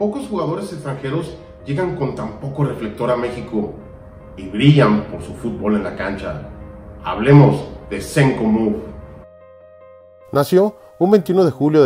pocos jugadores extranjeros llegan con tan poco reflector a México y brillan por su fútbol en la cancha. Hablemos de Zenko Move. Nació un 21 de julio de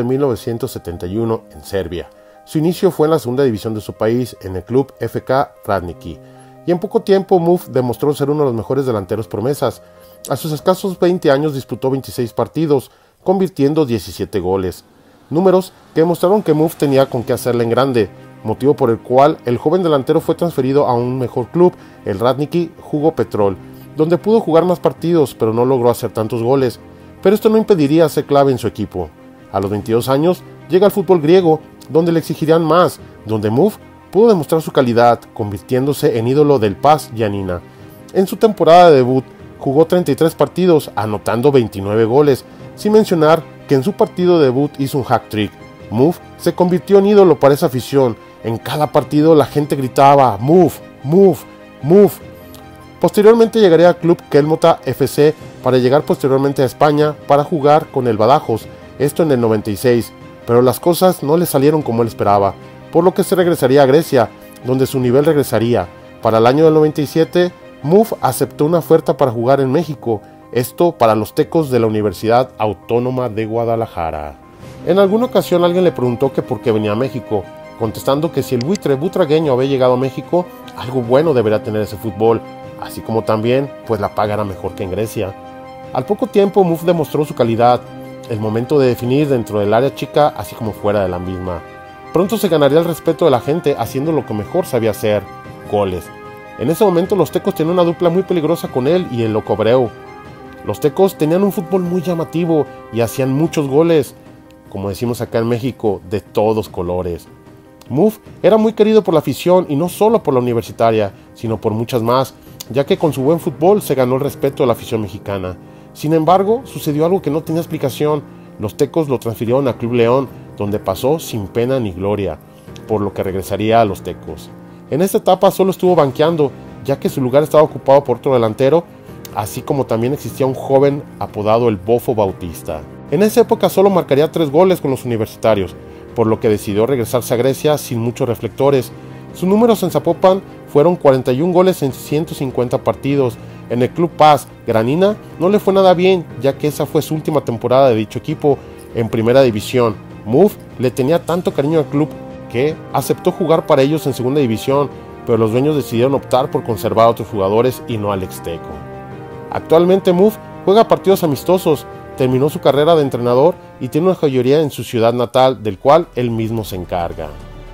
1971 en Serbia. Su inicio fue en la segunda división de su país, en el club FK Radnički, y en poco tiempo Move demostró ser uno de los mejores delanteros promesas. A sus escasos 20 años disputó 26 partidos, convirtiendo 17 goles. Números que demostraron que Move tenía con qué hacerle en grande, motivo por el cual el joven delantero fue transferido a un mejor club, el Radnički Jugo Petrol, donde pudo jugar más partidos, pero no logró hacer tantos goles. Pero esto no impediría ser clave en su equipo. A los 22 años llega al fútbol griego, donde le exigirían más, donde Move pudo demostrar su calidad, convirtiéndose en ídolo del PAS Giannina. En su temporada de debut jugó 33 partidos, anotando 29 goles, sin mencionar que en su partido de debut hizo un hat-trick. Move se convirtió en ídolo para esa afición. En cada partido la gente gritaba Move, Move, Move. Posteriormente llegaría al club Kelmota FC para llegar posteriormente a España para jugar con el Badajoz, esto en el 96, pero las cosas no le salieron como él esperaba, por lo que se regresaría a Grecia, donde su nivel regresaría. Para el año del 97, Move aceptó una oferta para jugar en México, esto para los Tecos de la Universidad Autónoma de Guadalajara. En alguna ocasión alguien le preguntó que por qué venía a México, contestando que si el buitre butragueño había llegado a México, algo bueno debería tener ese fútbol, así como también, pues la paga era mejor que en Grecia. Al poco tiempo, Move demostró su calidad, el momento de definir dentro del área chica, así como fuera de la misma. Pronto se ganaría el respeto de la gente haciendo lo que mejor sabía hacer, goles. En ese momento los Tecos tenían una dupla muy peligrosa con él y el Loco Abreu. Los Tecos tenían un fútbol muy llamativo y hacían muchos goles, como decimos acá en México, de todos colores. Move era muy querido por la afición y no solo por la universitaria, sino por muchas más, ya que con su buen fútbol se ganó el respeto de la afición mexicana. Sin embargo, sucedió algo que no tenía explicación. Los Tecos lo transfirieron a Club León, donde pasó sin pena ni gloria, por lo que regresaría a los Tecos. En esta etapa solo estuvo banqueando, ya que su lugar estaba ocupado por otro delantero, así como también existía un joven apodado el Bofo Bautista. En esa época solo marcaría 3 goles con los universitarios, por lo que decidió regresarse a Grecia sin muchos reflectores. Sus números en Zapopan fueron 41 goles en 150 partidos. En el club PAS Giannina no le fue nada bien, ya que esa fue su última temporada de dicho equipo en primera división. Move le tenía tanto cariño al club que aceptó jugar para ellos en segunda división, pero los dueños decidieron optar por conservar a otros jugadores y no al exteco. Actualmente Move juega partidos amistosos, terminó su carrera de entrenador y tiene una joyería en su ciudad natal, del cual él mismo se encarga.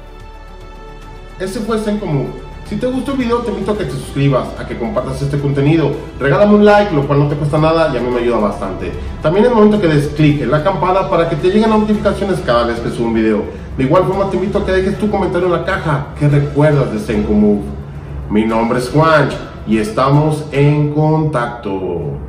Este fue Zenko Move. Si te gustó el video, te invito a que te suscribas, a que compartas este contenido, regálame un like, lo cual no te cuesta nada y a mí me ayuda bastante. También es el momento que des clic en la campana para que te lleguen notificaciones cada vez que subo un video. De igual forma te invito a que dejes tu comentario en la caja, ¿qué recuerdas de Zenko Move? Mi nombre es Juan y estamos en contacto.